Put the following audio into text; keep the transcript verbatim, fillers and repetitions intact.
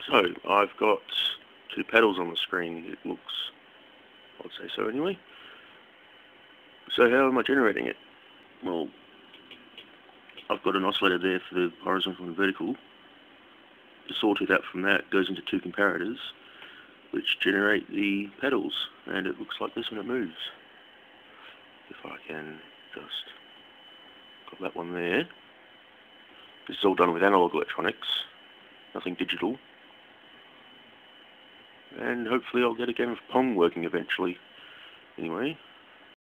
So, I've got two pedals on the screen, it looks, I'd say so anyway. So how am I generating it? Well, I've got an oscillator there for the horizontal and vertical. The sawtooth out from that goes into two comparators, which generate the pedals, and it looks like this when it moves. If I can just got that one there. This is all done with analog electronics, nothing digital. And hopefully I'll get a game of Pong working eventually. Anyway,